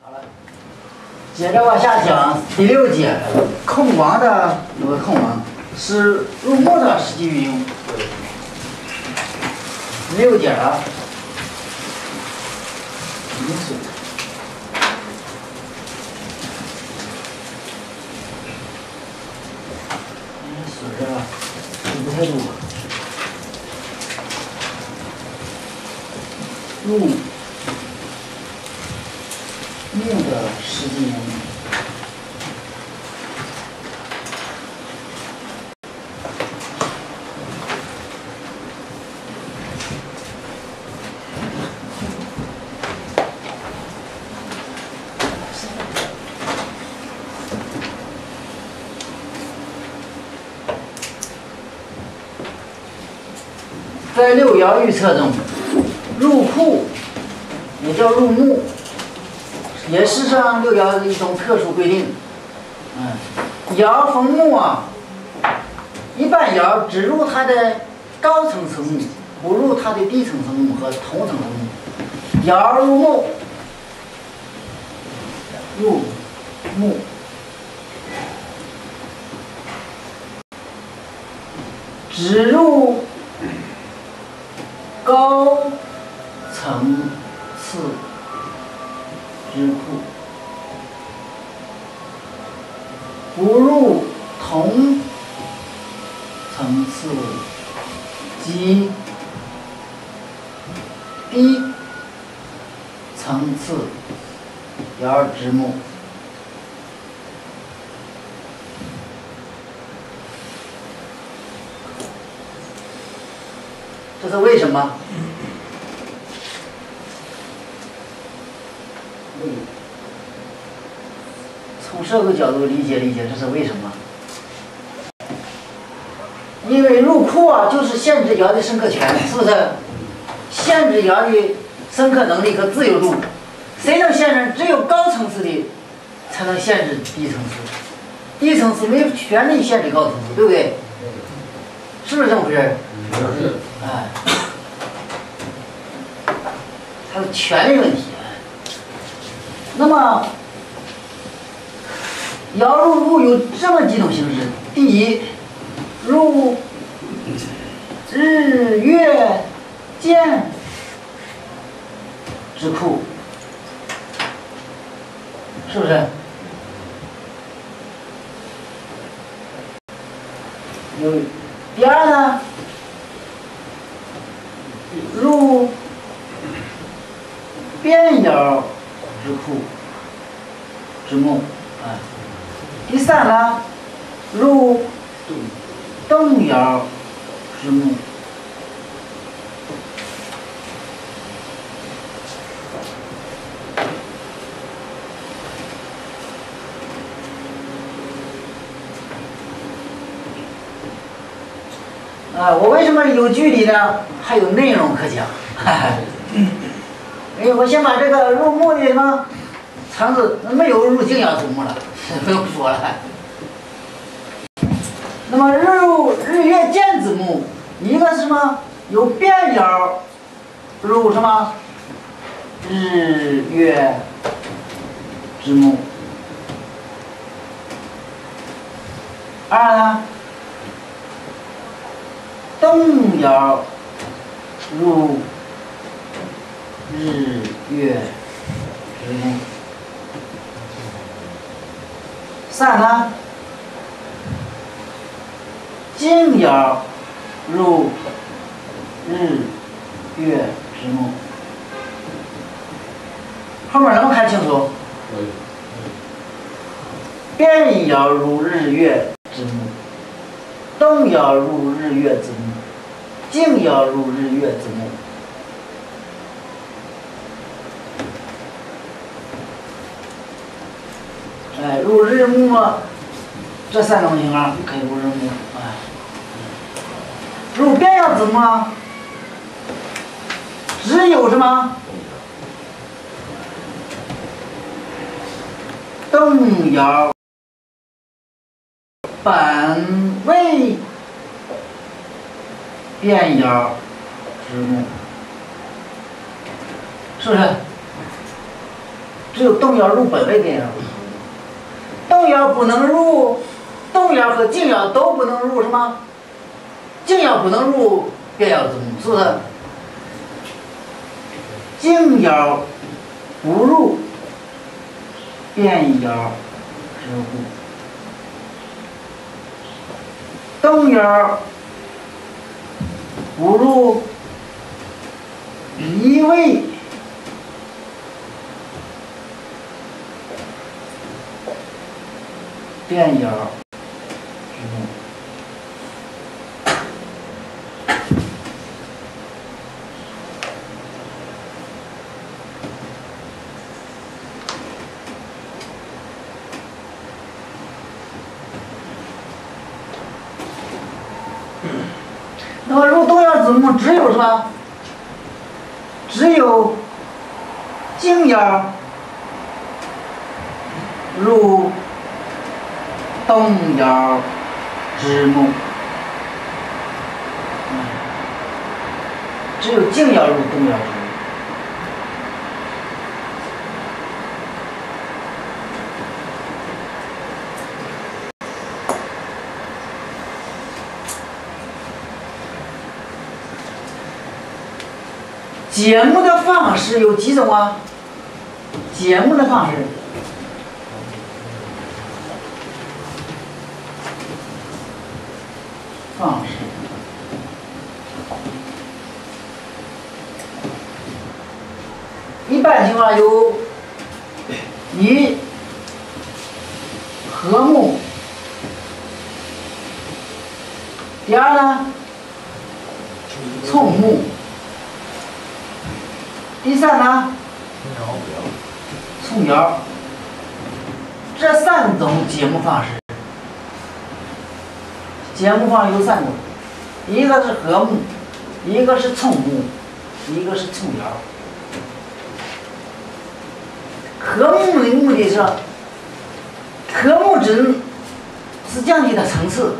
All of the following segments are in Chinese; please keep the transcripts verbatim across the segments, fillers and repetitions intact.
好了，接着往下讲第六节，控王的有个控王是入目的实际运用。六节啊，没水。水啊，不太多。入目的实际运用。在六爻预测中，入库也叫入目，也是上六爻的一种特殊规定。嗯，爻逢木啊，一般爻只入它的高层次木，不入它的低层次木和同层次木。爻入木，入木。只入高层次之库，不入同层次及低层次爻之木。这是为什么？从社会角度理解理解，这是为什么？因为入库啊，就是限制爻的生克权，是不是？限制爻的生克能力和自由度，谁能限制？只有高层次的才能限制低层次，低层次没有权利限制高层次，对不对？是不是这么回事？是。哎，它是权利问题。那么，爻入目有这么几种形式：第一，入日月见之库，是不是？有。第二呢，入变爻之库之木，啊。第三呢，入动爻之木。啊，我为什么有距离呢？还有内容可讲。哎，我先把这个入目的什么层次，没有入静爻之木了，不用说了。那么入日月见之木，一个是什么？有变爻入什么？日月之木。二呢？动爻入日月之木。三呢？静爻入日月之木。后面能不能看清楚？变爻入日月之木，动爻入日月之木，静爻入日月之木。哎，入日木啊，这三种情况可以入日木。哎，入变爻之木啊，只有什么？动爻本为变爻之木，是不是？ 只有动摇入本位变爻，动摇不能入，动摇和静爻都不能入什么？静爻不能入变爻子母，是不是？静爻不入变爻之户，动爻不入离位变爻之母。那么入动摇子母只有什么？只有静爻入动摇之母，只有静爻入动摇之母。节目的方式有几种啊？节目的方式。方式，一般情况有一和睦，第二呢冲木，第三呢冲爻，这三种节目方式。节目方有三种，一个是和睦，一个是冲木，一个是冲爻。和睦的目的是，和睦只是降低的层次，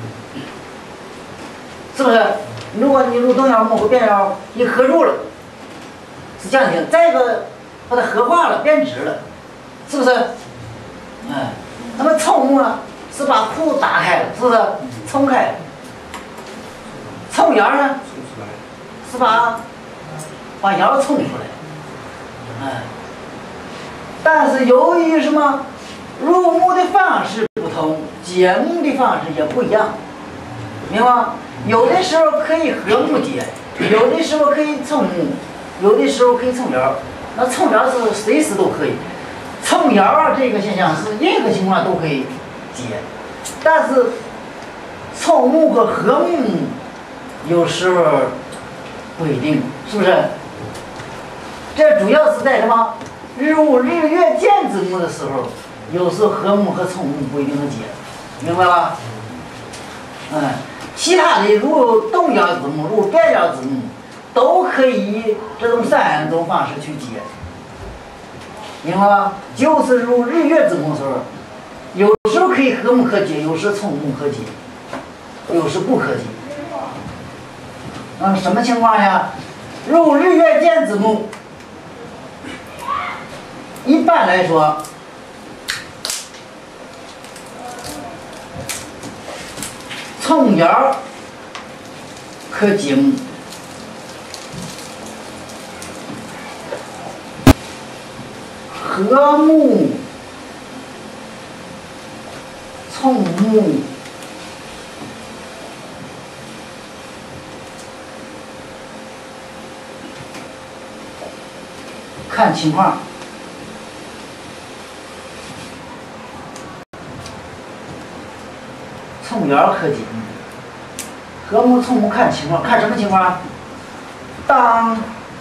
是不是？如果你入动摇木和变爻一合住了，是降低的；再一个，把它合化了，变直了，是不是？哎，那么冲木呢，是把库打开了，是不是？冲开了。冲爻呢，是把把爻冲出来，哎。但是由于什么入木的方式不同，解木的方式也不一样，明白吗？有的时候可以和木解，有的时候可以冲木，有的时候可以冲爻。那冲爻是随时都可以，冲爻这个现象是任何情况都可以解，但是冲木和和木有时候不一定，是不是？这主要是在什么？入日月见子木的时候，有时候和木和冲木不一定能解，明白吧？嗯，其他的入动摇子木、入变爻子木，都可以以这种三种方式去解，明白吧？就是入日月子木的时候，有时候可以和木可解，有时冲木可解，有时不可解。嗯，什么情况呀？入日月见子木。一般来说，冲爻可解木，和木冲木看情况。冲爻可解木，和木冲木看情况，看什么情况？当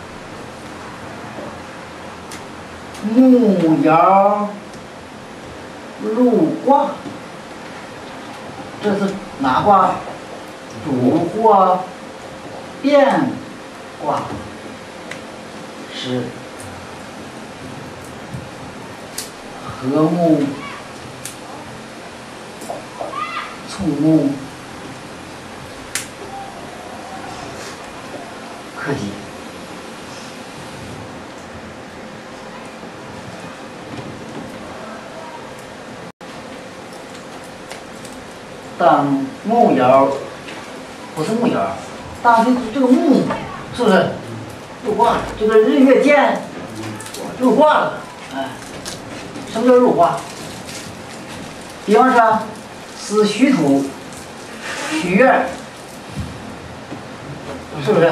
木爻入卦，这是哪卦？主或变卦是和木冲木可解。 当木爻，不是木爻，当这这个木，是不是入卦了？这个日月见入卦了，哎，什么叫入卦？比方说，是戌土、戌月，是不是？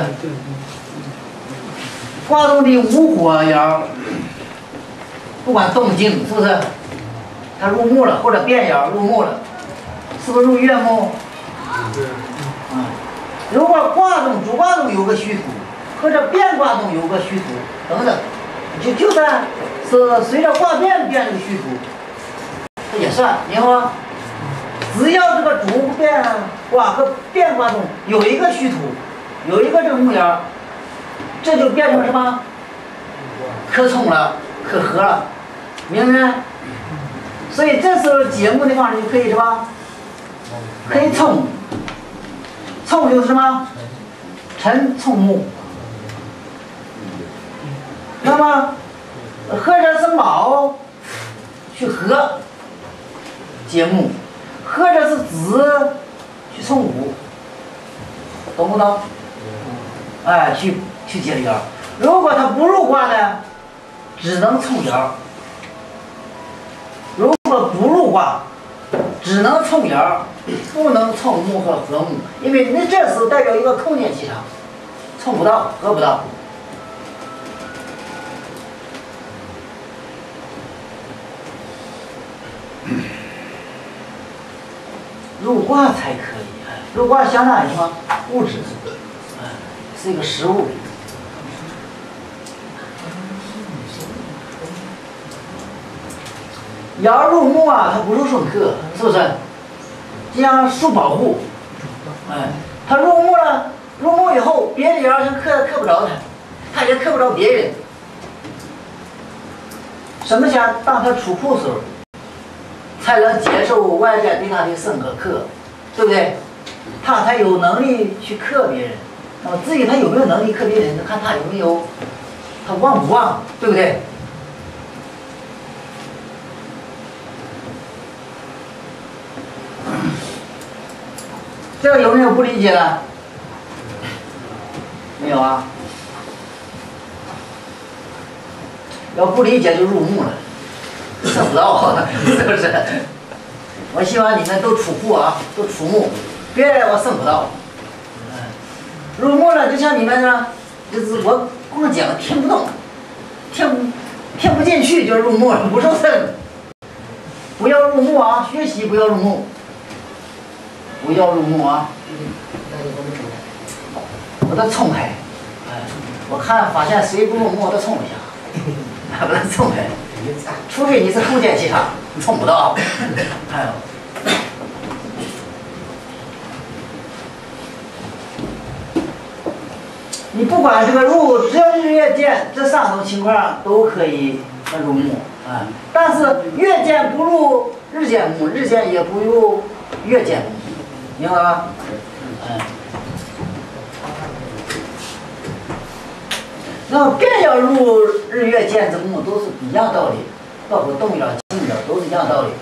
卦中的午火爻，不管动静是不是？它入木了，或者变爻入木了，是不是入月木？嗯，如果卦中主卦中有个戌土，或者变卦中有个戌土等等，就就算是随着卦变变这个戌土，这也算，明白吗？只要这个主变卦和变卦中有一个戌土，有一个这个木爻，这就变成什么？可冲了，可合了，明白？所以这时候解木的方式就可以什么？可以冲，冲就是什么？辰冲木。那么或者是卯去合解木，或者是子去冲午，懂不懂？哎，去去解爻。如果它不入卦呢，只能冲爻。如果不入卦，只能冲爻，不能冲木和合木，因为你这时候代表一个空间气场，冲不到，合不到。入卦才可以，入卦相当于什么？物质，哎，是一个实物。爻入木啊，它不是顺克，是不是？就像树保护，哎，它入木了，入木以后，别的爻就克克不着它，它也克不着别人。什么叫当它出库时候，才能接受外在对它的生和克，对不对？他才有能力去克别人。那么至于他有没有能力克别人，看他有没有，他旺不旺，对不对？这个有没有不理解的？没有啊？要不理解就入木了，测不到，是不是？我希望你们都出户啊，都出木，别的我剩不到。嗯，入木了，就像你们呢，就是我光讲听不懂，听听不进去就入木了，不受胜。不要入木啊，学习不要入木，不要入木啊。我都冲开，哎，我看发现谁不入木，我都冲一下，把它冲开。除非你是空间气场，你冲不到。哎呦。你不管这个入，只要日月见这三种情况都可以入木啊，但是月见不入日见木，日见也不入月见木，明白吗？嗯。那么变爻入日月见之木都是一样道理，包括动爻、静爻都是一样道理。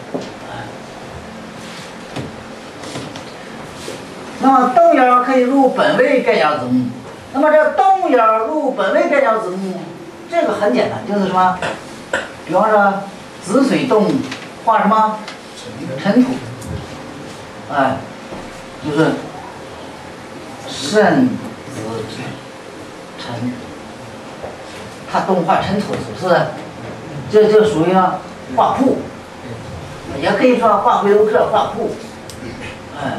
那么动爻可以入本位变爻之木。那么这动爻入本位变爻之木，这个很简单，就是什么？比方说子水动化什么？尘土。哎，就是肾子辰，它动化尘土，是不是？这就属于呢化铺，也可以说化回头客、化铺。哎，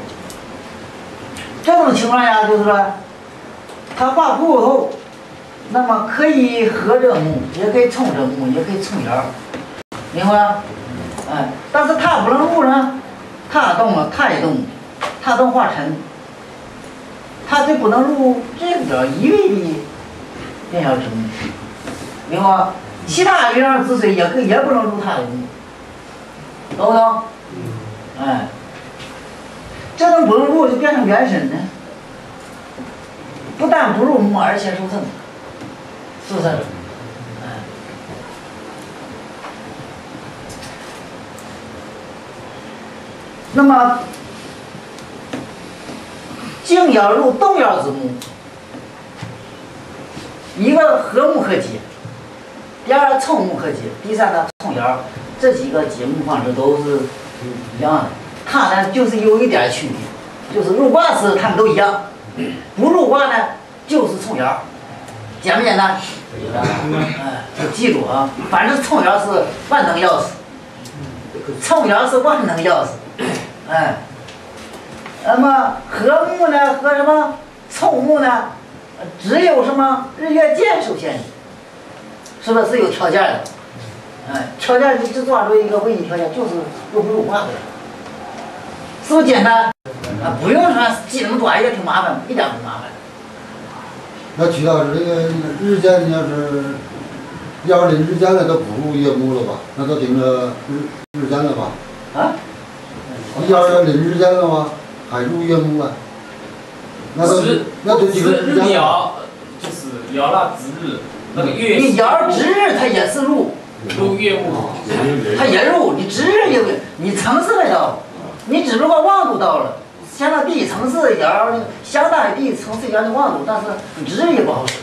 这种情况下就是说。它化铺后，那么可以合这个木，也可以冲这个木，也可以冲爻，明白吗？哎，但是它不能入呢，它动了，它也动，它动化尘，它就不能入这个叫一位的变爻之木，明白吗？其他月亮之水也可以也不能入它的木，懂不懂？哎，这种不能入就变成元神呢。不但不入木，而且受赠，是不是？嗯。那么静爻入动爻之木，一个和木克己，第二冲木克己，第三呢冲爻，这几个解木方式都是一样的。它呢就是有一点区别，就是入卦时它们都一样，不入卦呢就是冲爻，简不简单？哎，就记住啊，反正冲爻是万能钥匙，冲爻是万能钥匙，哎。那么和木呢和什么冲木呢？只有什么日月见受限制，是不是是有条件的？哎，条件就只抓住一个唯一条件，就是入不入卦的，是不是简单？啊，不用说记那么多，也挺麻烦，一点不麻烦。 那曲老师，这个日间你要是要是日间了，都不入月木了吧？那都顶着日日间了吧？ 啊？ 你要是临日间了吗？还入月木啊？那都是那都几个日爻，就是爻了值日，那个月。 你爻值日它也是入， 入月木， 它也入，你值日也你层次没到，你只不过旺度到了，相当第一层次爻，相当于第一层次爻的旺度，但是你值日也不好使。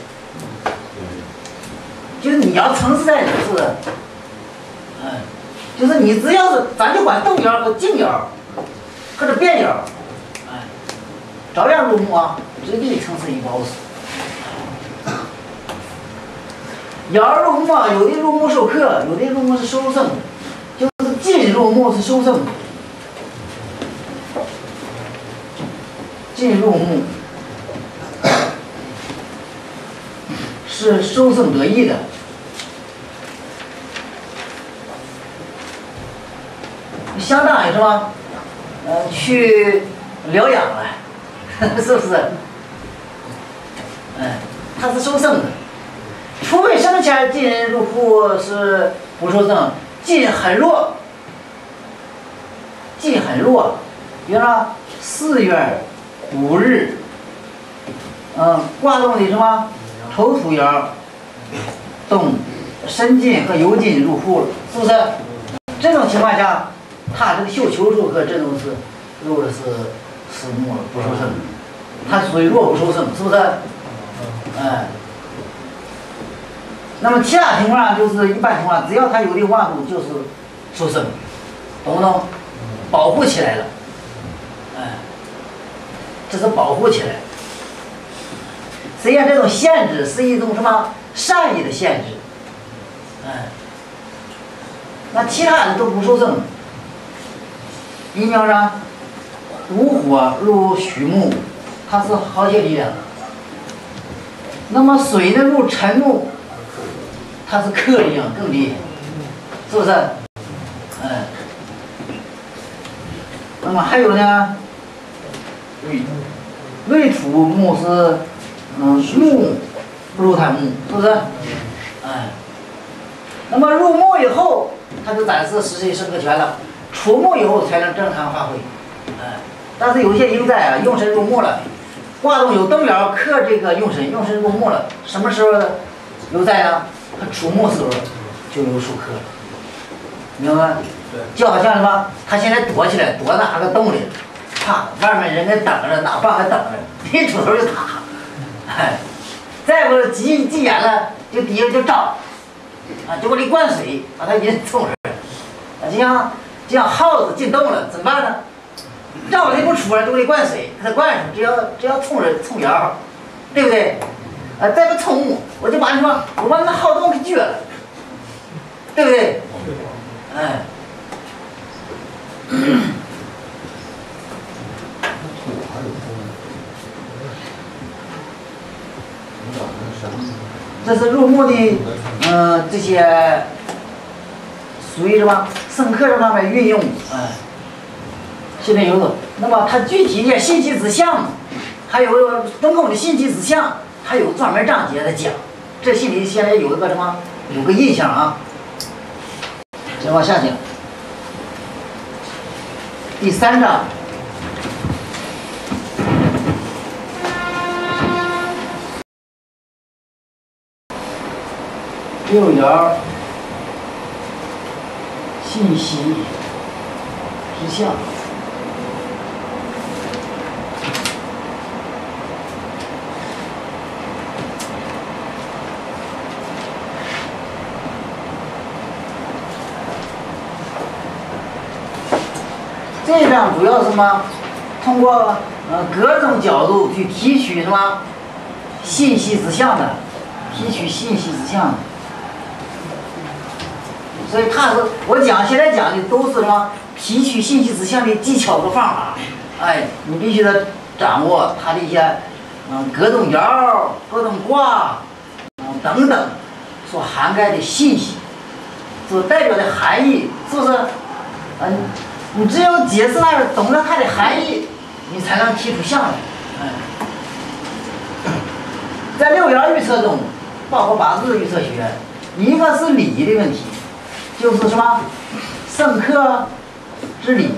就是你要层次在哪是，哎，就是你只要是咱就管动爻和静爻，或者变爻。照样入木啊，最低层次也不好使。爻入木啊，有的入木受克，有的入木是受胜，就是进入木是受胜，进入木是受胜得益的。相当于什么？呃，去疗养了。是不是？哎，它是受胜的，除非生前进入户是不受胜，进很弱，进很弱，比如说四月五日，嗯，卦中的什么头土爻动申进和酉进入户了，是不是？这种情况下，它这个绣球术和这种是入的是。是木了不受胜，它属于弱不受胜，是不是？哎，那么其他情况下就是一般情况，只要它有的旺度就是受胜，懂不懂？保护起来了，哎，这是保护起来。实际上这种限制是一种什么善意的限制，哎，那其他的都不受胜。阴爻上。午火入戌木，它是好些力量。那么水呢入辰木，它是克力量更厉害，是不是？哎。那么还有呢，未土木是嗯木入它木，是不是？哎。那么入木以后，它就暂时失去生克权了，出木以后才能正常发挥，哎。但是有些应在啊，用神入木了，卦中有动爻克这个用神，用神入木了，什么时候有在呢？它出木时候就有受克了，明白吗？就好像什么，他现在躲起来，躲哪个洞里，啪，外面人家等着，哪棒还等着，一出头就塌，哎，再不急急眼了，就底下就招，啊，就往里灌水，把它引冲出来，啊，就像就像耗子进洞了，怎么办呢？绕它不出来，就给你灌水，给它灌上，只要只要冲着冲爻，对不对？啊，再不冲木，我就把你说，我把那好东西撅了，对不对？哎。这是入木的，嗯、呃，这些属于什么生克这方面运用，哎。现在有的，那么它具体的信息指向，还有中共的信息指向，还有专门章节的讲。这心里现在有一个什么，有个印象啊。再往下讲，第三章，六爻信息指向。 这张主要是什么？通过呃各种角度去提取什么信息指向的，提取信息指向的。所以它是我讲现在讲的都是什么提取信息指向的技巧和方法。哎，你必须得掌握它的一些嗯各种爻、各种卦嗯等等所涵盖的信息，所代表的含义，是不是？嗯，你只有解释那懂了它的含义，你才能提出象来。哎，在六爻预测中，包括八字预测学，一个是理的问题，就是什么生克之理；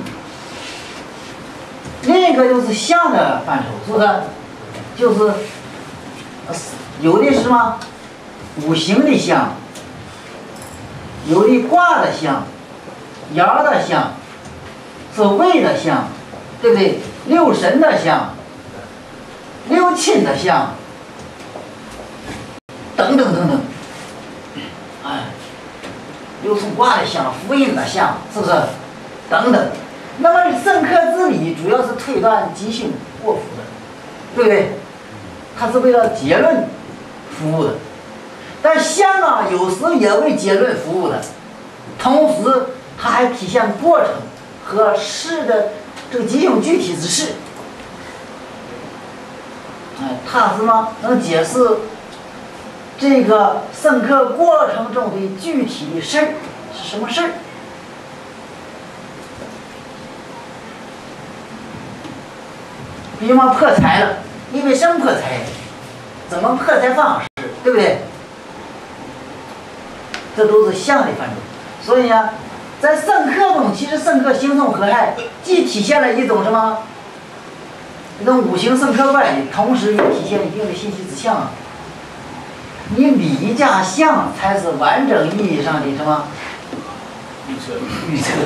另一个就是象的范畴，是不是？就是有的是什么五行的象，有的卦的象，爻的象，是位的象，对不对？六神的象，六亲的象，等等等等，哎，六冲卦的象，福音的象，是不是？等等。那么生克之理主要是推断吉凶祸福的，对不对？它是为了结论服务的。但象啊，有时候也为结论服务的，同时它还体现过程和事的这个吉凶具体之事。哎，它是什么？能解释这个生克过程中的具体的事儿是什么事儿？比方破财了，因为什么破财？怎么破财方式？对不对？这都是象的范畴。所以呢，在生克中，其实生克刑冲合害，既体现了一种什么？一种五行生克关系，同时也体现了一定的信息指向。你理加象才是完整意义上的什么？ 预测。 预测。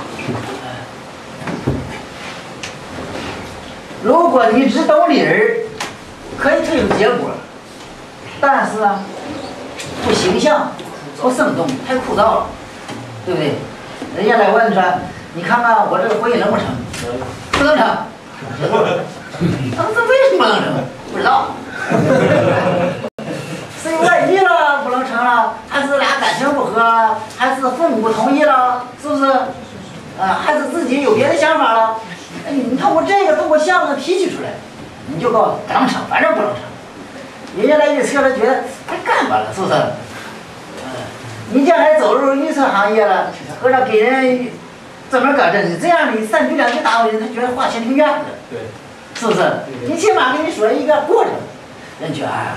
如果你只懂理儿，可以推出结果，但是呢，不形象，不生动，太枯燥了，对不对？人家来问说，你看看我这个婚姻能不成？不能成。他说这为什么能成？不知道。是有外地了不能成了，还是俩感情不合，还是父母不同意了，是不是？啊，还是自己有别的想法了？哎，你通过这个，通过项目提取出来，你就告诉能成，反正不能成。人家来预测了，觉得太干巴了，是不是？嗯，你将来走入预测行业了，或者给人专门搞这，你这样你三句两句打过去，他觉得话钱挺远的， 对， 是不是？你起码给你说一个过程，人觉得哎呀，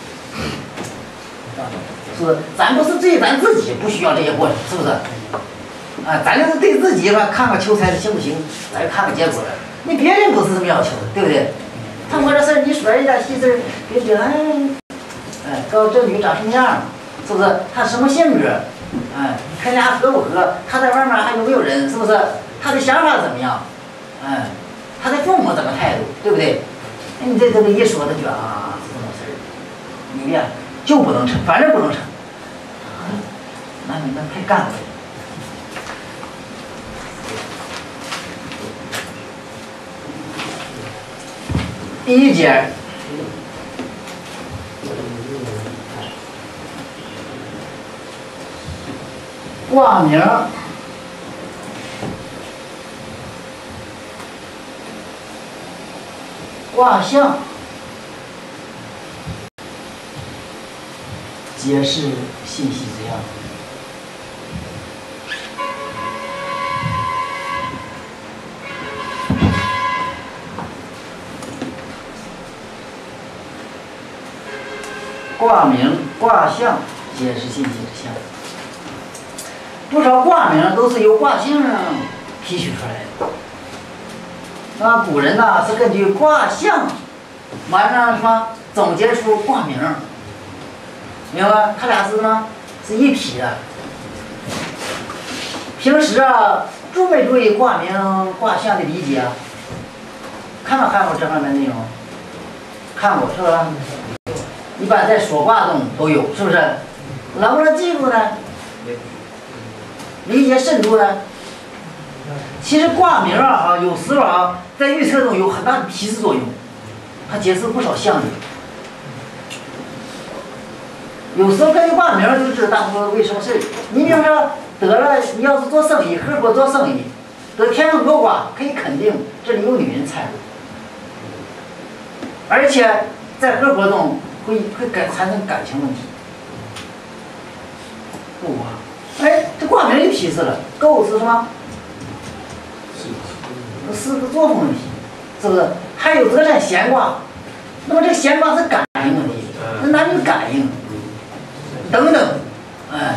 是不是？咱不是对咱自己不需要这些过程，是不是？啊，咱就是对自己吧，看看求财行不行，咱就看看结果了。你别人不是这么要求的，对不对？通过这事儿，你说一点细事儿，别觉得哎，哎，告诉这女长什么样，是不是？她什么性格？哎，看俩合不合？她在外面还有没有人？是不是？她的想法怎么样？哎，她的父母怎么态度？对不对？你这这个一说，他觉得啊，是这么事儿，你呀就不能成，反正不能成。那你那太干了。第一节，卦名、卦象，揭示信息指向。卦名、卦象揭示信息指向。不少卦名都是由卦象提取出来的。那古人呢是根据卦象，完了什么总结出卦名，明白？他俩是什么？是一体的。平时啊，注没注意卦名、卦象的理解啊？看没看过这方面内容？看过是吧？一般在说卦中都有，是不是？能不能记住呢？理解深度呢？ 其实卦名啊，哈，有时候啊，在预测中有很大的提示作用，它解释不少象征。有时候根据卦名就知道大伙为什么事。你比如说得了，你要是做生意，合伙做生意，得天秤座卦，可以肯定这里有女人掺入，而且在合伙中会会感产生感情问题。够啊！哎，这卦名就提示了，够是什么？是个作风问题，是不是？还有德善闲卦，那么这闲卦是感应问题，那男女感应等等，哎。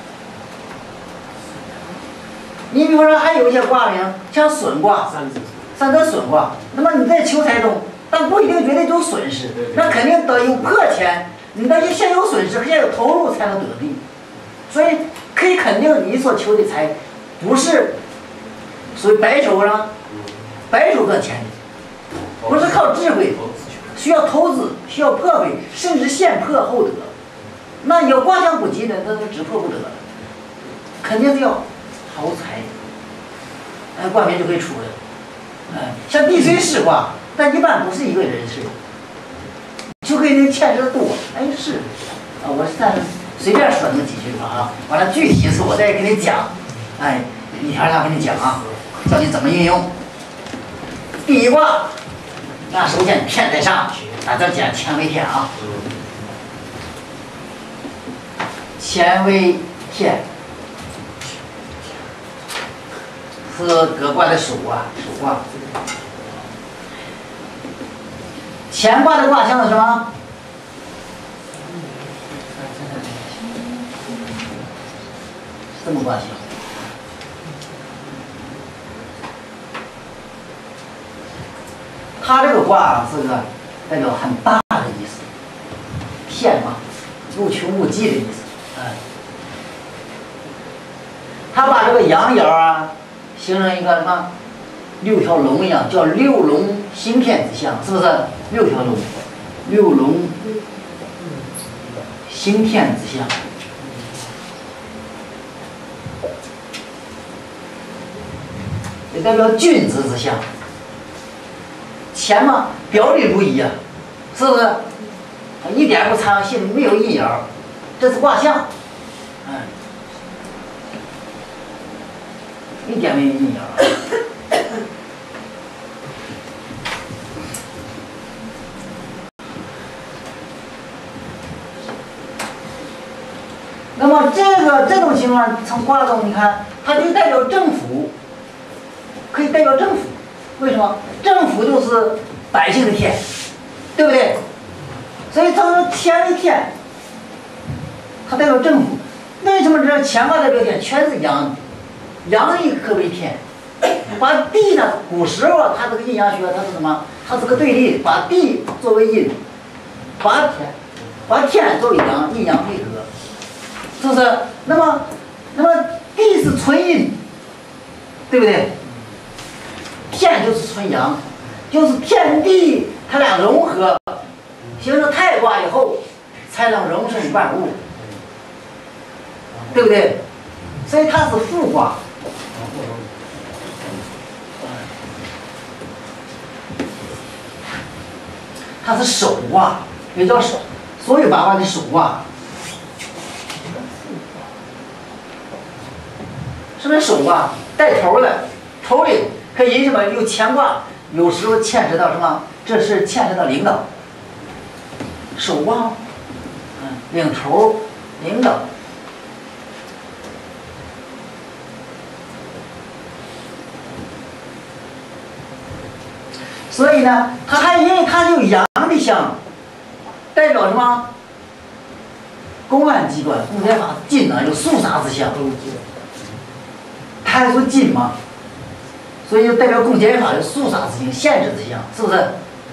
你比如说还有一些卦名，像损卦、三得损卦，那么你在求财中，但不一定绝对有损失，那肯定得有破钱，你得先有损失，先有投入才能得利，所以可以肯定你所求的财，不是属于白手上，白手赚钱的，不是靠智慧，需要投资，需要破费，甚至先破后得。那有卦象不及的，那就只破不得了，肯定是要好财，哎，卦名就可以出来。哎，像地水师卦，但一般不是一个人事，就可以那牵扯多。哎，是，啊，我是但随便说那么几句话啊，完了具体是我再给你讲，哎，一条条给你讲啊，教你怎么运用。第一卦，那首先天在上，大家讲乾为天啊，乾为天。是革卦的首卦，首卦。乾卦的卦象是什么？这么卦象。它这个卦是个代表很大的意思，天嘛，无穷无尽的意思。哎，他把这个阳爻啊。形成一个什么六条龙一样，叫六龙行天之象，是不是？六条龙，六龙行天之象。也代表君子之象。钱嘛，表里如一啊，是不是？一点不藏心，没有阴爻，这是卦象，嗯。一点没有阴爻。那么这个这种情况，从卦中你看，它就代表政府，可以代表政府。为什么？政府就是百姓的天，对不对？所以它说天为天，它代表政府。为什么这乾卦代表天？全是阳。阳一可为天，把地呢，古时候啊，它这个阴阳学它是什么？它是个对立，把地作为阴，把天，把天作为阳，阴阳配合，是不是？那么，那么地是纯阴，对不对？天就是纯阳，就是天地它俩融合，形成太卦以后，才能容身万物，对不对？所以它是复卦。它是首卦，也叫首，所有八卦的首卦。什么首卦？带头的，头领可以什么？有乾卦，有时候牵扯到什么？这是牵扯到领导。首卦，嗯，领头，领导。所以呢，它还因为它有阳的象，代表什么？公安机关，公检法金呢有肃杀之象，它还说金嘛，所以就代表公检法有肃杀之象、限制之象，是不是？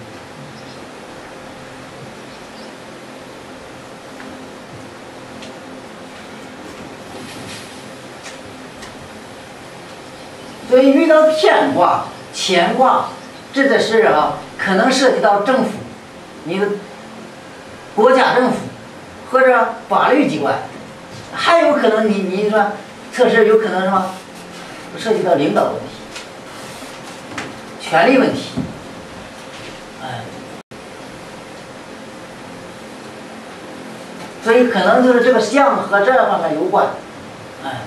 所以遇到天卦、乾卦。这个事啊，可能涉及到政府，你的国家政府或者法律机关，还有可能你你说测试有可能什么涉及到领导问题、权力问题，哎，所以可能就是这个相和这方面有关，哎。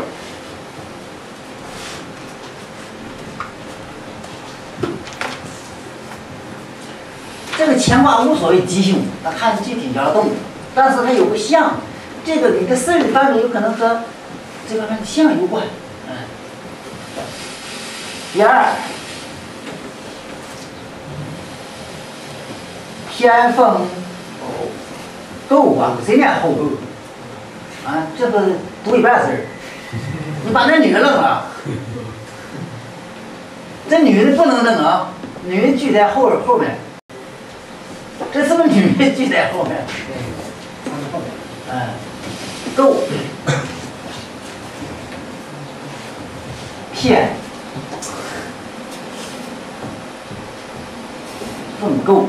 这个乾卦无所谓吉凶，它看具体要动，但是它有个相，这个你的事儿方面有可能和这个相有关。嗯。第二，偏锋斗卦，谁念后斗？啊，这个读一半字儿，你把那女的愣了，这女的不能愣啊，女的聚在后后面。这是不是女的聚在后面？哎，斗偏凤构，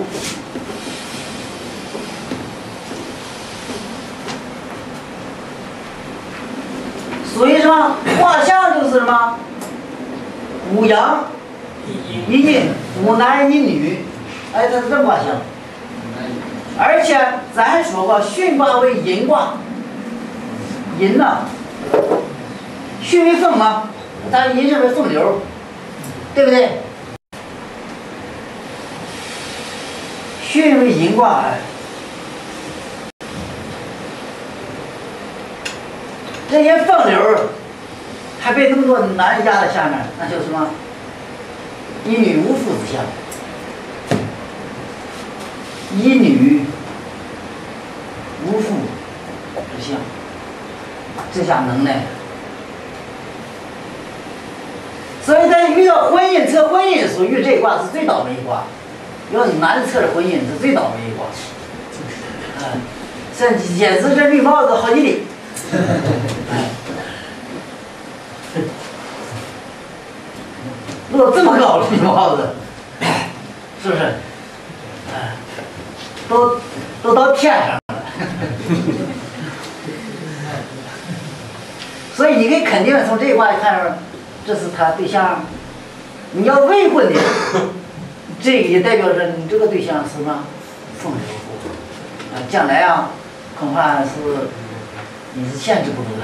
所以说卦象就是什么？五阳一阴，五男一女，哎，这是正卦象。而且咱还说过，巽卦为寅卦，寅呢，巽为风嘛，咱寅是为风流，对不对？巽为寅卦，这些风流还被这么多男人压在下面，那就是什么？一女无父之相。一女无父之相，这下能耐。所以在遇到婚姻测婚姻属于这卦是最倒霉一卦，要男测的婚姻是最倒霉一卦。嗯，这简直这绿帽子好几顶。落这么高绿帽子，是不是？哎。都都到天上了，所以你可以肯定从这一卦看出，这是他对象。你要未婚的，这个也代表着你这个对象是什么？风流妇，啊，将来啊，恐怕是你是限制不住的。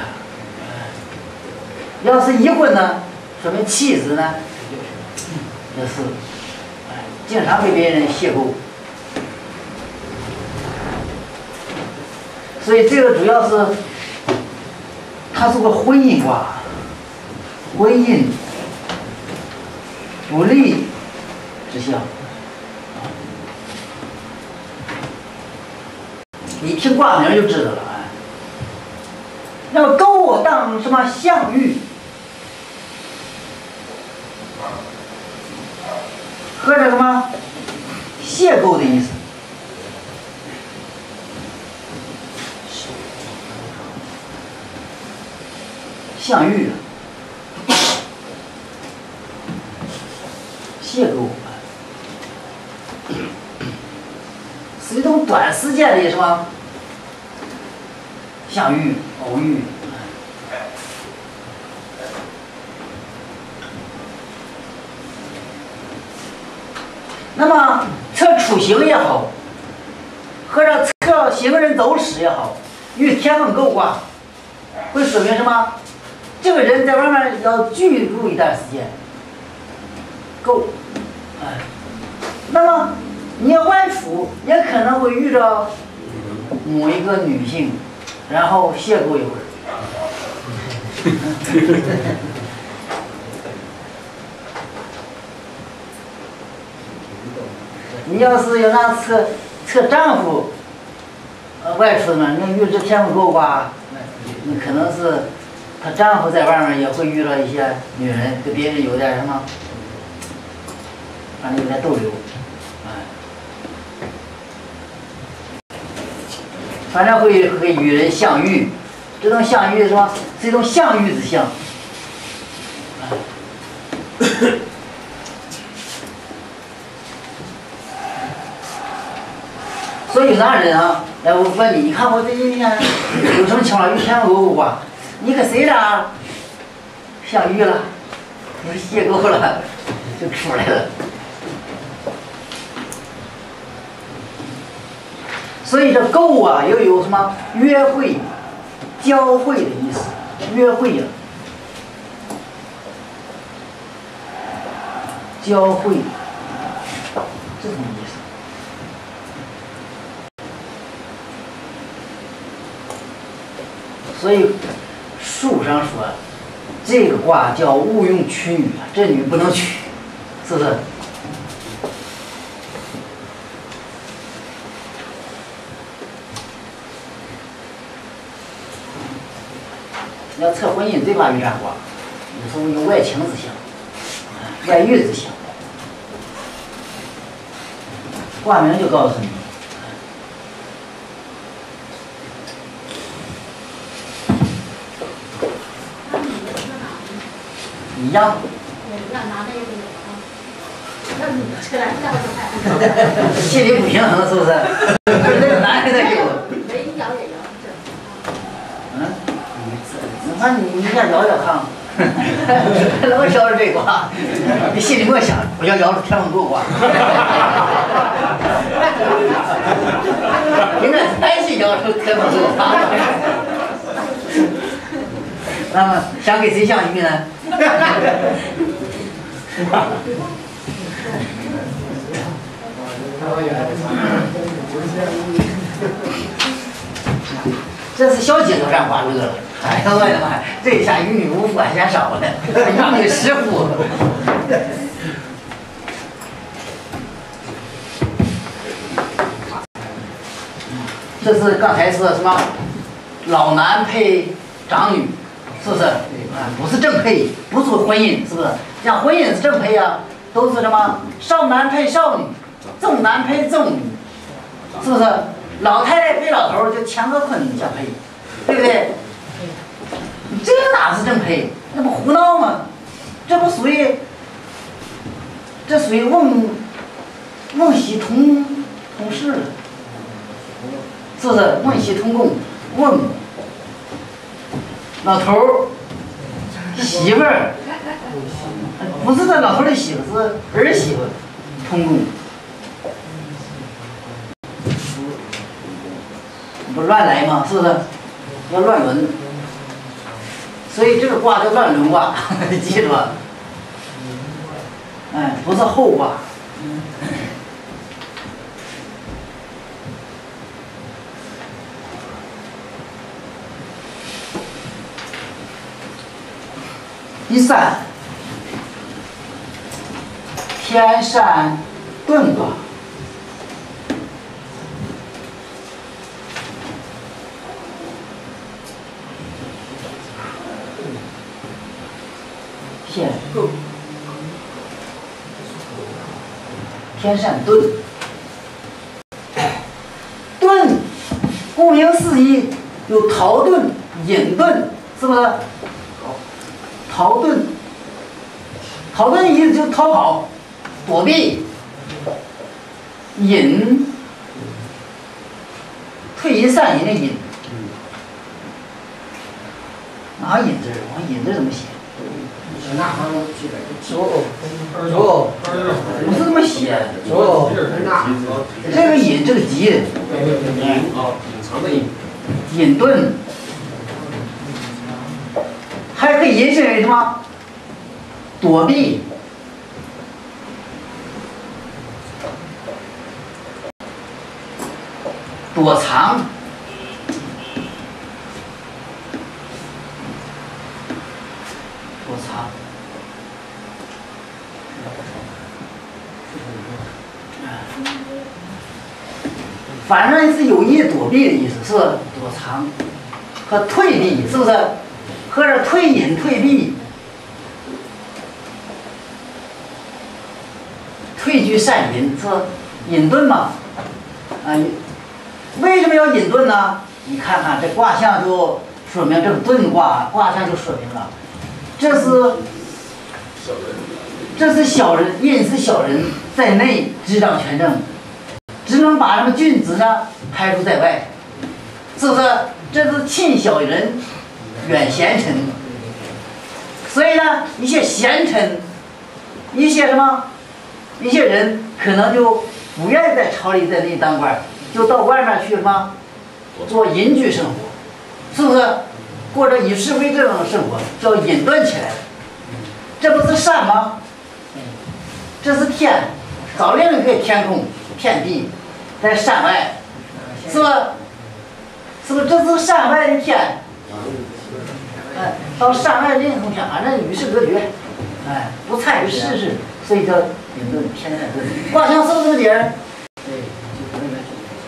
要是一婚呢，说明妻子呢，也是，哎，经常被别人邂逅。所以这个主要是，它是个婚姻卦，婚姻不利之象。你听卦名就知道了啊。那么勾当什么相遇，和这什么邂逅的意思。相遇，邂逅，是一种短时间的什么相遇、偶遇。那么测出行也好，或者测行人走驶也好，与天文勾卦，会说明什么？这个人在外面要居住一段时间，够，哎，那么你要外出，也可能会遇到某一个女性，然后邂逅一会儿。你要是要让测测丈夫，呃，外出呢，那遇这天文勾卦，你可能是。她丈夫在外面也会遇到一些女人，跟别人有点什么，反正有点逗留，哎，反正会会与人相遇，这种相遇是什么？是一种相遇之象。哎，所以有啥人啊？来，我问你，你看我最近呢有什么情况？遇天文勾卦。你跟谁俩相遇了？ 不是邂逅了，就出来了。所以这购啊，又有什么约会、交会的意思，约会呀、啊，交会，这什么意思？所以书上说，这个卦叫勿用娶女，这女不能娶，是不是？要测婚姻最怕遇啥卦？有时候有外情之象，外遇之象。卦名就告诉你。一样。心里不平衡是不是？这个男人的有。嗯。你看你，你想摇摇看，老摇着这卦，你心里默想，我要摇着天龙座卦。应该是担心摇出天龙座卦。那么想给谁相遇呢？这是小姐都占卦乐了。哎呀我的妈！这下与女无关嫌少了，让那个师傅。这是刚才说什么？老男配长女，是不是？啊，不是正配，不是婚姻，是不是？像婚姻是正配啊，都是什么？少男配少女，重男配重女，是不是？老太太配老头就强和坤相配，对不对？这哪是正配？那不胡闹吗？这不属于，这属于瓮瓮喜同同事了，是不是？瓮喜同工，瓮老头儿媳妇儿，不是这老头儿的媳妇，是儿媳妇同工，不乱来吗？是不是？要乱伦。所以这个卦叫乱伦卦，记住吧。哎，不是后卦。第三，天山遁卦。天，天山遁，遁，顾名思义，有逃遁、隐遁，是不是？逃遁，逃遁的意思就是逃跑、躲避。隐，退隐散隐的隐，哪隐字？我隐字怎么写？ 左， 不是这么写。 左， 这个隐，这个吉。 哦，隐藏的隐。 隐遁，还可以引申为什么？躲避。躲藏。躲藏。反正是有意躲避的意思，是躲藏和退避，是不是？和着退隐退避，退居善隐，是隐遁嘛？啊，为什么要隐遁呢？你看看这卦象就说明，这个遁卦卦象就说明了，这是这是小人，隐是小人在内执掌权政。只能把什么君子呢排除在外，是不是？这是亲小人，远贤臣， 所以呢，一些贤臣，一些什么，一些人可能就不愿意在朝里在那里当官，就到外面去什么，做隐居生活，是不是？过着与世无争的生活，叫隐遁起来了。这不是善吗？这是天，早令一片天空，天地，在山外，是吧？是不是？这是山外的天。哎，到山外另一种天，反正与世隔绝，哎，不参与世事，所以叫隐遁，天天遁。卦象是不是这个点？对，就这个。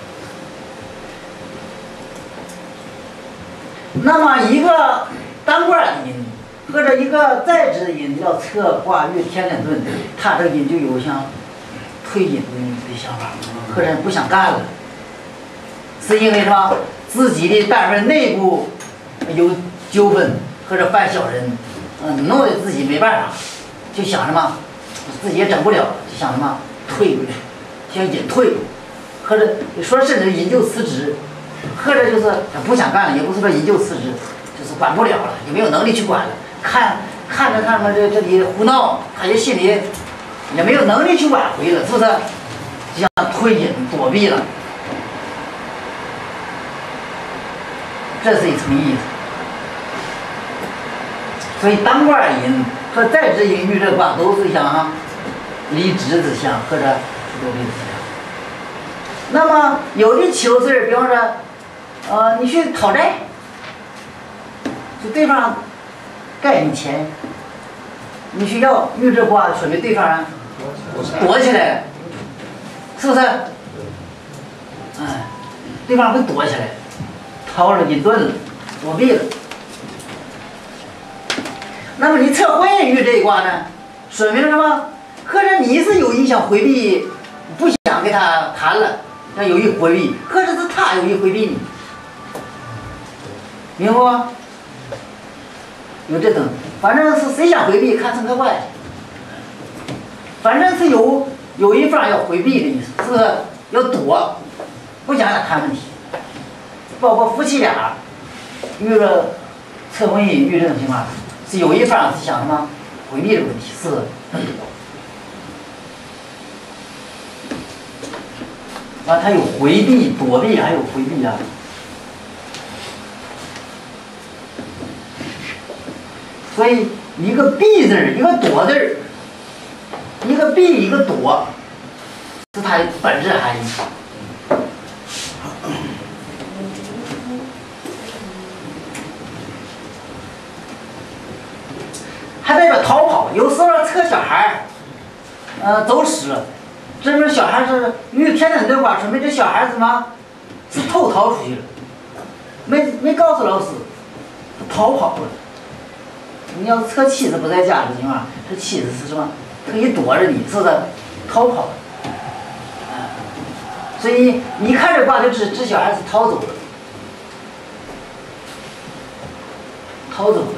那么一个当官的人，或者一个在职的人要测卦遇天天遁，他这个人就有想退隐的想法，或者不想干了，是因为什么？自己的单位内部有纠纷或者犯小人，嗯，弄得自己没办法，就想什么，自己也整不了，就想什么退回去，想隐退，或者说甚至引咎辞职，或者就是不想干了，也不是说引咎辞职，就是管不了了，也没有能力去管了，看看着他们这这里胡闹，他就心里也没有能力去挽回了，是不是？就想退隐躲避了。这是一层意思，所以当官人和在职人遇这卦都是想离职之相或者躲避之相。那么有的求字，比方说，呃，你去讨债，就对方该你钱，你去要遇这卦，说明对方躲起来，是不是？哎，对方会躲起来。逃了，隐遁了，躲避了。那么你测婚姻运这一卦呢，说明什么？或者你是有意想回避，不想跟他谈了，要有意回避，或者是他有意回避你，明白吗？有这种，反正是谁想回避，看成个怪，反正是有有一方要回避的意思，是不是？要躲，不想跟他谈问题。包括夫妻俩遇着测婚姻遇这种情况，是有一方是想什么回避的问题，是啊，他有回避、躲避，还有回避啊。所以一个避字，一个躲字，一个避，一个躲，是它的本质含义。还代表逃跑，有时候测小孩呃，走失了，这边小孩是遇天天对卦，说明这小孩怎么是偷逃出去了，没没告诉老师，逃跑了。你要是测妻子不在家的情况，这妻子是什么？可以躲着你，是不是？逃跑了。啊，所以你看这卦就知这小孩是逃走了，逃走了。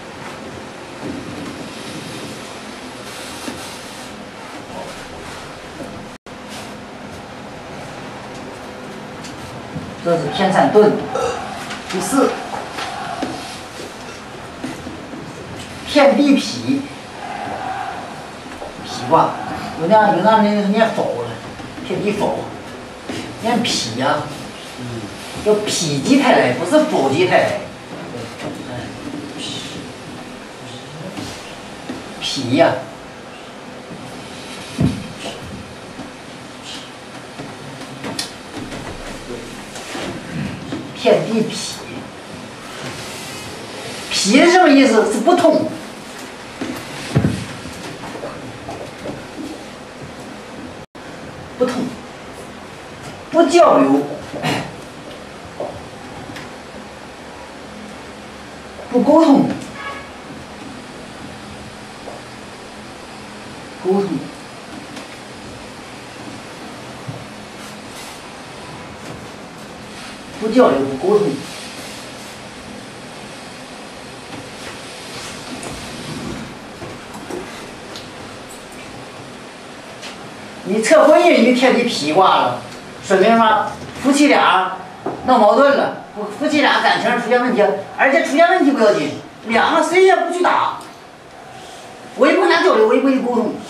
这是天山遁。第四，天地痞，痞卦，有那有那那念否了，天地否，念痞呀、啊，叫否极泰来，不是否极泰来，痞呀、啊。天地痞，痞是什么意思？是不通，不通，不交流，不沟通，沟通。不交流，不沟通。你测婚姻与天地痞卦了，说明什么？夫妻俩闹矛盾了，夫夫妻俩感情出现问题，而且出现问题不要紧，两个谁也不去打， 我也不跟他交流，我也不跟你沟通。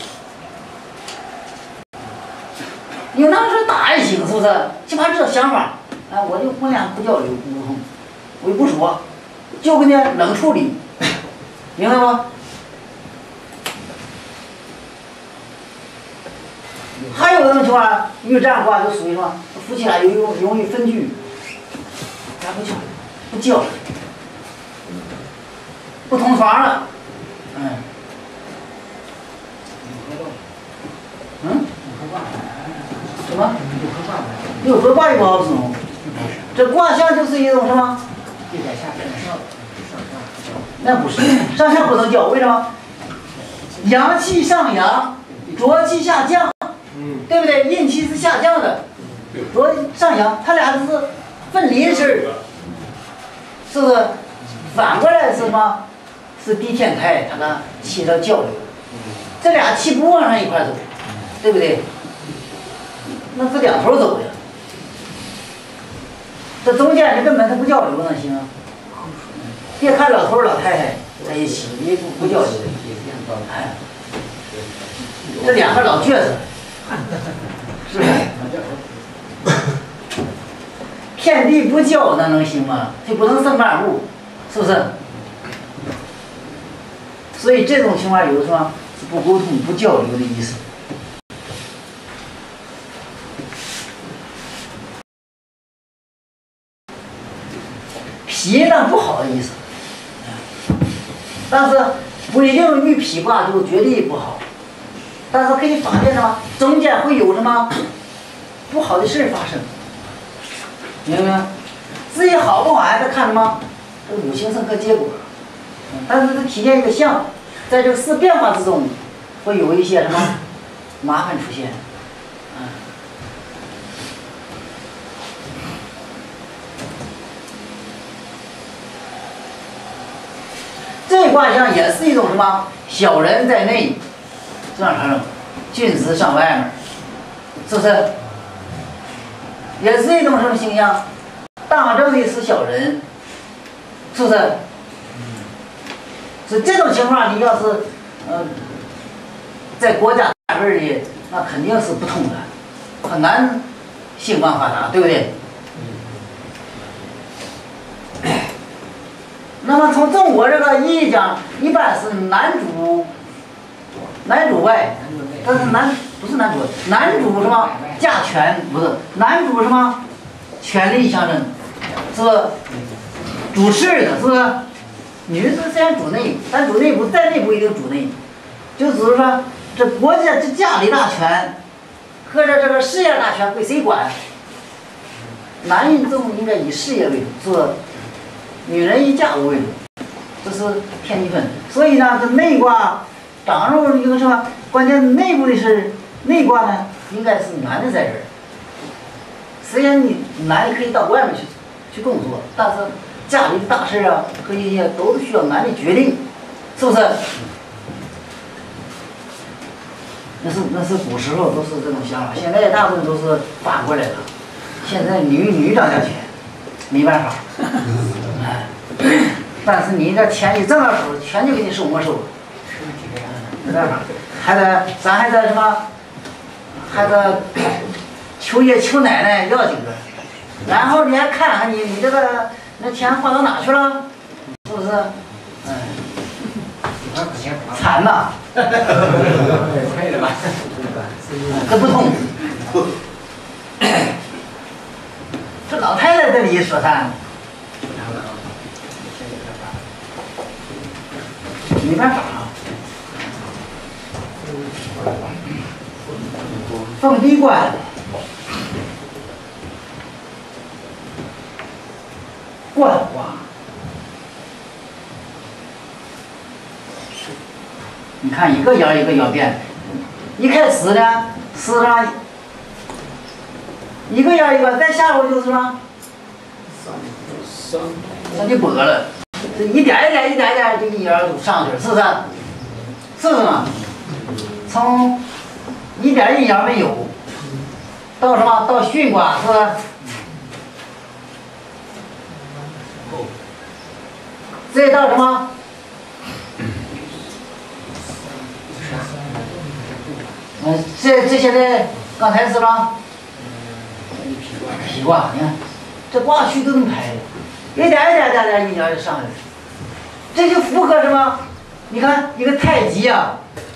因为那是大爱心，是不是？起码这想法，啊，我就我俩不交流不沟通，我也不说，就跟你冷处理，明白吗？还有一种情况，因为这样的话就属于什么？夫妻俩有容容易分居，咱不交流，不交流，不同床了，嗯，嗯，什么？六合卦也不好使，这卦象就是一种什么？那不是，上下不能交，为什么？阳气上扬，浊气下降。对不对？阴气是下降的，浊上扬，它俩是分离的事儿，是不是？反过来是什么？是地天开，它俩起到交流，这俩气不往上一块走，对不对？那是两头走的，这中间这根本它不交流能行啊？别看老头老太太在一起，也不不交流，哎，这两个老倔子。是不是？天地不交，那能行吗？就不能生万物，是不是？所以这种情况有的什么是不沟通、不交流的意思。脾呢不好的意思，但是不一定遇脾卦就绝对不好。但是可以发现什么？中间会有什么不好的事发生，明白没？至于好不好，还是看什么？这五行生克结果。但是这体现一个象，在这个四变化之中，会有一些什么麻烦出现。嗯。这卦象也是一种什么？小人在内。这样称，君子上外面，是不是？也是一种什么形象？当政的是小人，是不是？所以这种情况，你要是呃，在国家大辈里，那肯定是不通的，很难兴旺发达，对不对？那么从中国这个意义讲，一般是男主。男主外，但是男不是男主，男主什么驾权不是男主什么权力象征，是不是主事的？是不是？女的虽然主内，但主内部在内不一定主内，就只是说这国家这家里大权和这这个事业大权归谁管？男人这种应该以事业为主，是不是？女人以家务为主，这是天地分。所以呢，这内卦。长入一个什么？关键内部的事，内卦呢，应该是男的在这儿。虽然你男的可以到外面去去工作，但是家里的大事啊和一些都是需要男的决定，是不是？那是那是古时候都是这种想法，现在大部分都是反过来了。现在女女掌下权，没办法。哎，但是你这钱一挣到手，全就给你收没收了。没办法，还得咱还得什么，还得求爷求奶奶要几个，然后你还看看你你这个那钱花到哪去了，是不是？嗯，惨呐！可以了吧？这不通。这老太太这里说惨，没办法啊。凤逼卦，冠卦，你看一个爻一个爻变，一开始呢，是上一个爻一个，再下回就是什么？上去薄了，这一点一点一点一点，这个爻就上去了，是不是？是不是嘛？从一点一爻没有，到什么？到巽卦，是不是？再到什么？ 嗯，这这些呢，刚才是吧？皮卦，你看这卦序都能排的，一点一点点点一点就上来了，这就符合什么？你看一个太极啊，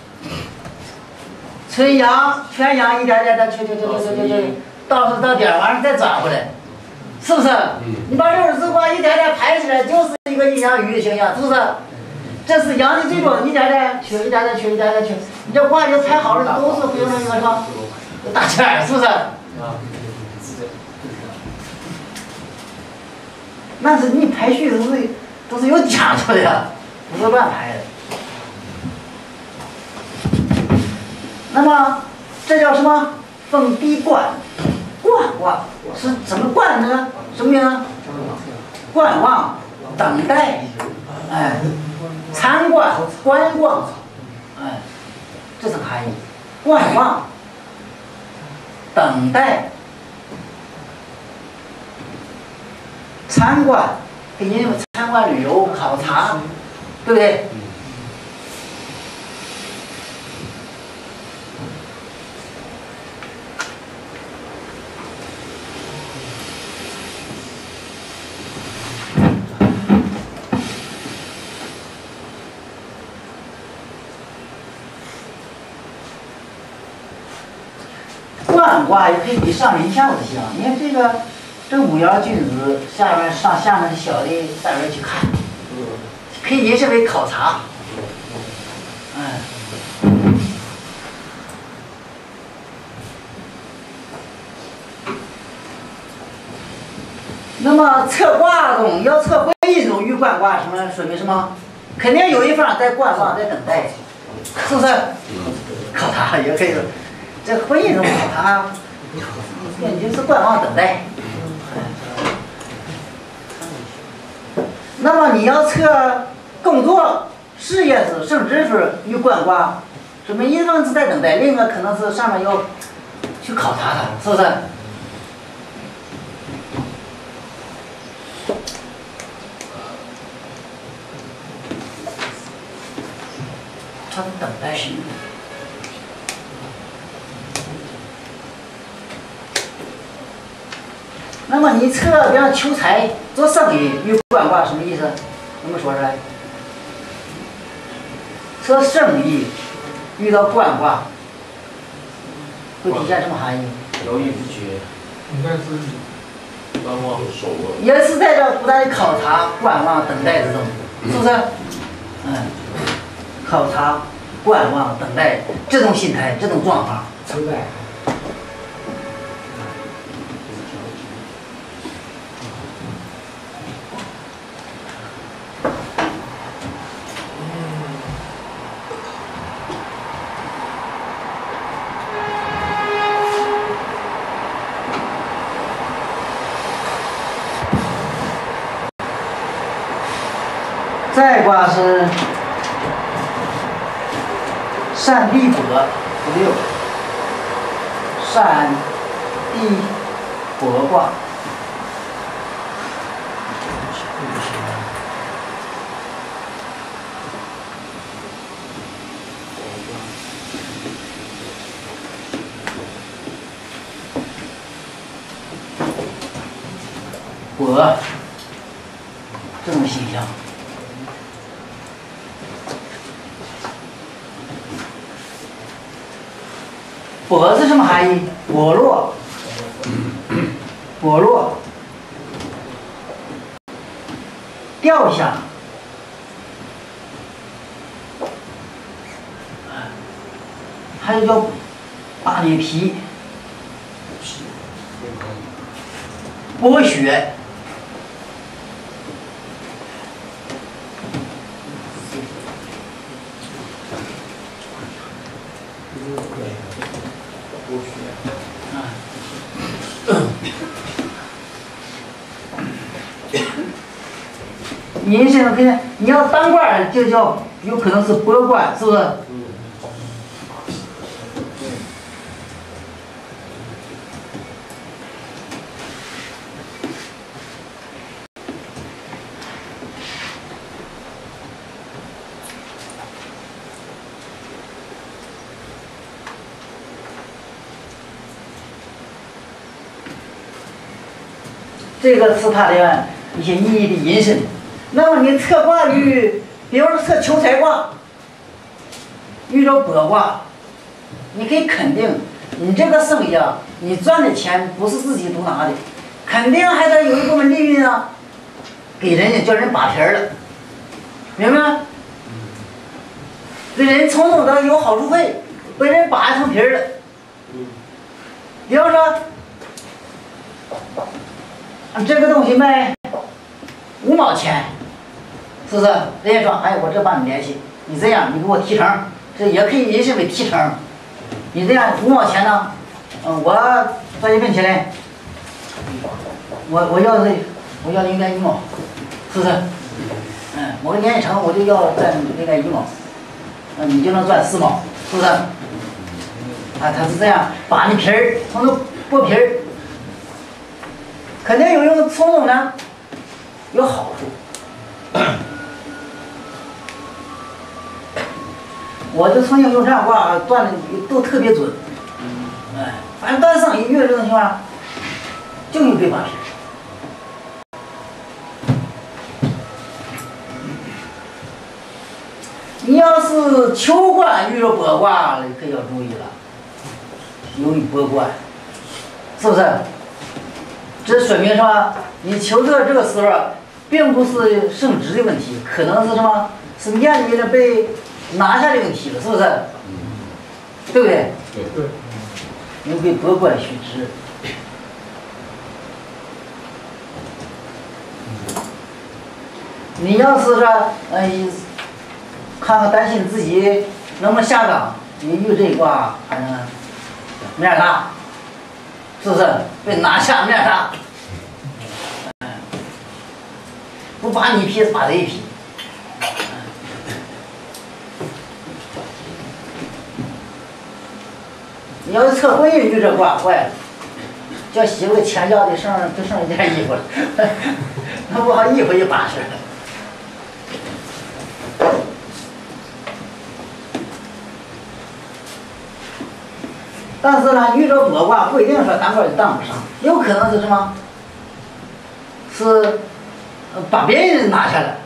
纯阳全阳一点点点，去去去去去去，到时到点完了再转回来，是不是？你把六十四卦一点点排起来，就是一个阴阳鱼的形象，是不是？这是阳的这种一点点取，一点点取，一点点取，你这卦就排好了，都是形成一个什么大圈儿，是不是？那是你排序都是都是有讲究的呀，不是乱排的。那么这叫什么？封闭观，观卦是怎么观呢？什么名？观望，等待，哎，参观，观望，哎，这是含义。观望，等待。参观，给你参观旅游考察，对不对？观卦也可以比上临下的象，你看这个。这五爻君子下面上下面的小的单位去看，可以理解为考察。嗯。那么测卦中要测婚姻中与观卦什么说明什么？肯定有一方在观望，在等待，是不是？考察也可以说，这婚姻中考察，也就是观望等待。那么你要测工作、事业是升职分与观卦，说明一方是在等待，另一个可能是上面要去考察他，是不是？他是等待。那么你测，比方求财、做生意与观卦什么意思？怎么说出来？测生意遇到观卦，会体现什么含义？ 犹豫不决，应该是观望守稳。 也是在这不断的考察、观望、等待之中，是不是？嗯，考察、观望、等待这种心态、这种状况。 等待。 再卦是善地伯不六，善地伯卦。伯这种形象。帛是什么含义？剥落，剥落，掉下，还有叫扒面皮，剥削，你现在看，你要当官就叫有可能是伯官，是不是？ 这个是它的一些意义的引申。那么你测卦与，比方说测求财卦，遇着帛卦，你可以肯定，你这个生意啊，你赚的钱不是自己独拿的，肯定还得有一部分利润啊，给人家叫人把皮儿了，明白吗？这人从中的有好处费，被人把成皮儿了。比方说，这个东西卖五毛钱，是不是？人家说，哎，我这帮你联系，你这样，你给我提成，这也可以引申为提成。你这样五毛钱呢，嗯，我赚一分钱嘞，我我要是我要零点一毛，是不是？嗯，我给联系成，我就要赚零点一毛，嗯，你就能赚四毛，是不是？啊，他是这样把你皮儿，从头剥皮儿，肯定有用，从中呢有好处。我就曾经用这样卦断的都特别准，哎，反正断生意遇到这种情况，就有被扒皮。你要是求卦遇着帛卦，可要注意了，有一帛卦，是不是？这说明什么？你求测这个时候，并不是升职的问题，可能是什么？是面临着被拿下的问题了，是不是？对不对？ 对对。 有被帛卦须知。你要是说，呃，看看担心自己能不能下岗，你遇这一卦，反正面儿大，是不是？被拿下面儿大，不把你劈，把谁劈？你要是测婚姻遇这卦，坏了，叫媳妇钱要的剩就剩一件衣服了，那不好衣服一把式。但是呢，遇着帛卦不一定说当官就当不上，有可能是什么？是把别人拿下来。